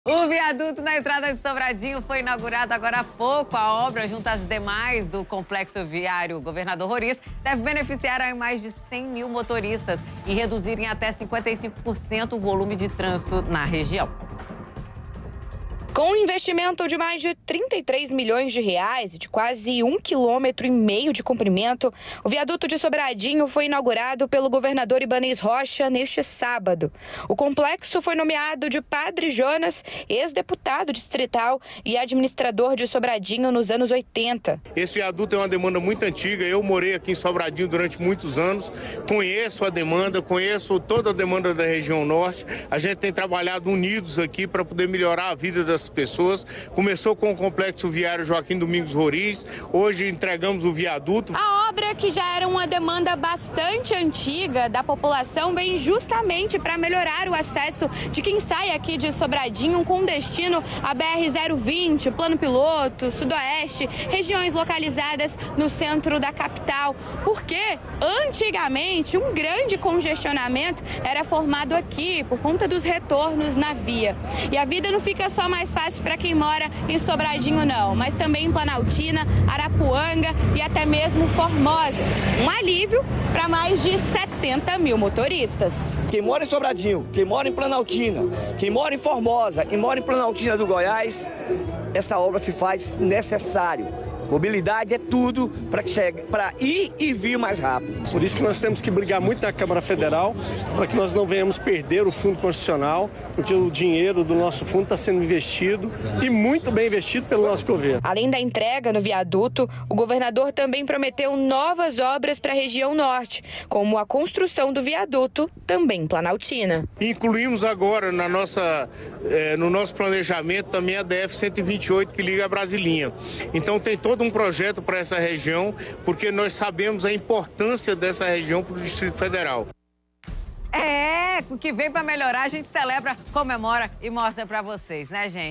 O viaduto na entrada de Sobradinho foi inaugurado agora há pouco. A obra, junto às demais do complexo viário Governador Roriz, deve beneficiar aí mais de 100 mil motoristas e reduzir em até 55% o volume de trânsito na região. Com um investimento de mais de 33 milhões de reais e de quase 1,5 km de comprimento, o viaduto de Sobradinho foi inaugurado pelo governador Ibanez Rocha neste sábado. O complexo foi nomeado de Padre Jonas, ex-deputado distrital e administrador de Sobradinho nos anos 80. Esse viaduto é uma demanda muito antiga. Eu morei aqui em Sobradinho durante muitos anos, conheço a demanda, conheço toda a demanda da região norte. A gente tem trabalhado unidos aqui para poder melhorar a vida das pessoas. Começou com o complexo viário Joaquim Domingos Roriz, hoje entregamos o viaduto. A obra, que já era uma demanda bastante antiga da população, vem justamente para melhorar o acesso de quem sai aqui de Sobradinho com destino a BR-020, Plano Piloto, Sudoeste, regiões localizadas no centro da capital. Porque antigamente um grande congestionamento era formado aqui por conta dos retornos na via. E a vida não fica só mais fácil para quem mora em Sobradinho, não, mas também em Planaltina, Arapuanga e até mesmo Formosa. Um alívio para mais de 70 mil motoristas. Quem mora em Sobradinho, quem mora em Planaltina, quem mora em Formosa e mora em Planaltina do Goiás, essa obra se faz necessário. Mobilidade é tudo para ir e vir mais rápido. Por isso que nós temos que brigar muito na Câmara Federal para que nós não venhamos perder o Fundo Constitucional, porque o dinheiro do nosso fundo está sendo investido e muito bem investido pelo nosso governo. Além da entrega no viaduto, o governador também prometeu novas obras para a região norte, como a construção do viaduto também em Planaltina. Incluímos agora no nosso planejamento também a DF-128 que liga a Brasilinha. Então tem todo um projeto para essa região, porque nós sabemos a importância dessa região para o Distrito Federal. O que vem para melhorar a gente celebra, comemora e mostra para vocês, né, gente?